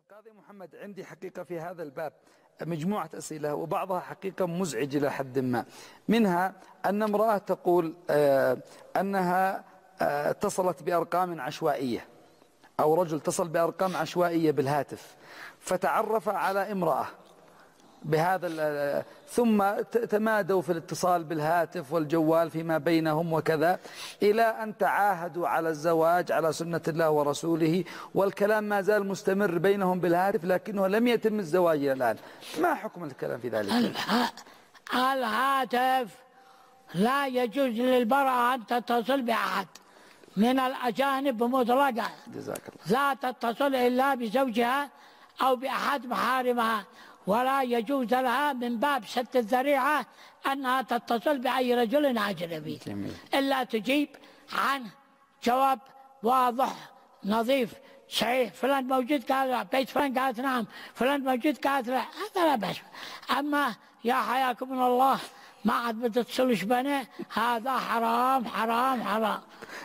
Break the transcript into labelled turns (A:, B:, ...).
A: قاضي محمد، عندي حقيقة في هذا الباب مجموعة أسئلة وبعضها حقيقة مزعج إلى حد ما. منها أن امرأة تقول أنها اتصلت بأرقام عشوائية، أو رجل اتصل بأرقام عشوائية بالهاتف فتعرف على امرأة بهذا ثم تمادوا في الاتصال بالهاتف والجوال فيما بينهم وكذا، إلى أن تعاهدوا على الزواج على سنة الله ورسوله، والكلام ما زال مستمر بينهم بالهاتف لكنه لم يتم الزواج إلى الآن. ما حكم الكلام في ذلك؟
B: الهاتف لا يجوز للمرأة أن تتصل بأحد من الأجانب مطلقا.
A: جزاك الله.
B: لا تتصل إلا بزوجها أو بأحد محارمها، ولا يجوز لها من باب سد الذريعة أنها تتصل بأي رجل أجنبي.
A: جميل.
B: إلا تجيب عنه جواب واضح نظيف صحيح، فلان موجود؟ قال لا. بيت فلان؟ قالت نعم. فلان موجود؟ قالت لا. هذا لا بأس. أما يا حياكم الله ما عاد بتتصلش بنا، هذا حرام حرام حرام.